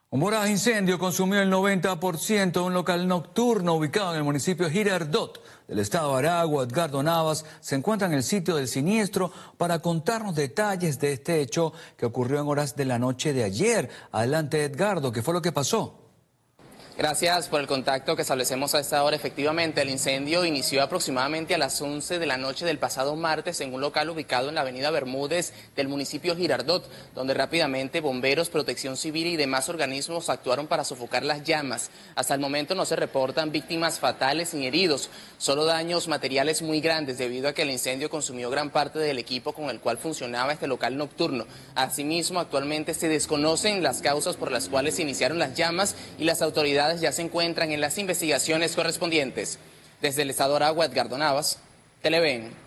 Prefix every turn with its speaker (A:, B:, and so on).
A: Un voraz incendio consumió el 90% de un local nocturno ubicado en el municipio Girardot del estado de Aragua. Edgardo Navas se encuentra en el sitio del siniestro para contarnos detalles de este hecho que ocurrió en horas de la noche de ayer. Adelante, Edgardo, ¿qué fue lo que pasó?
B: Gracias por el contacto que establecemos a esta hora. Efectivamente, el incendio inició aproximadamente a las 11 de la noche del pasado martes en un local ubicado en la avenida Bermúdez del municipio Girardot, donde rápidamente bomberos, protección civil y demás organismos actuaron para sofocar las llamas. Hasta el momento no se reportan víctimas fatales ni heridos, solo daños materiales muy grandes debido a que el incendio consumió gran parte del equipo con el cual funcionaba este local nocturno. Asimismo, actualmente se desconocen las causas por las cuales se iniciaron las llamas y las autoridades ya se encuentran en las investigaciones correspondientes. Desde el estado de Aragua, Edgardo Navas, Televen.